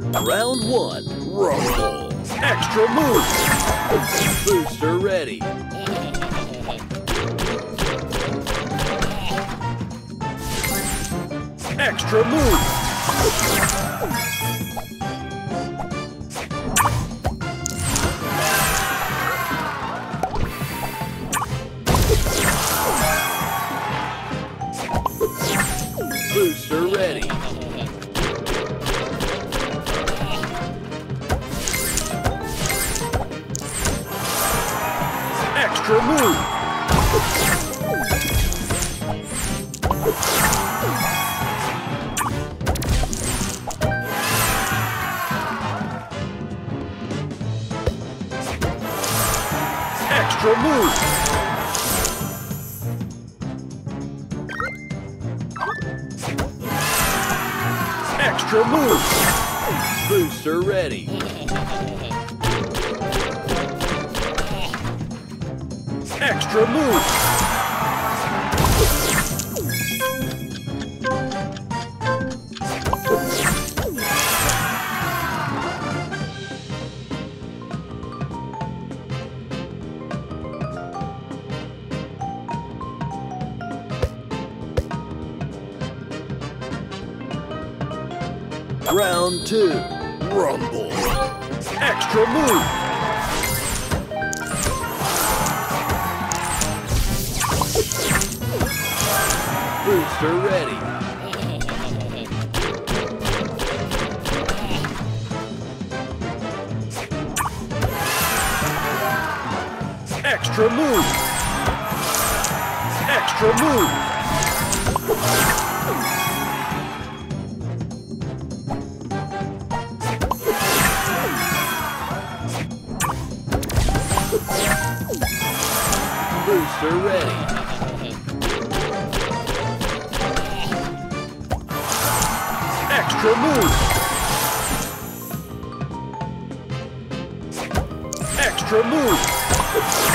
Round 1, rumble. Extra move. Booster ready. Extra move. Booster ready. Extra move. Extra move. Extra move. Booster ready. Extra move. Round 2, rumble. Extra move. Booster ready. Extra move. Extra move. Booster ready. Extra move. Extra move.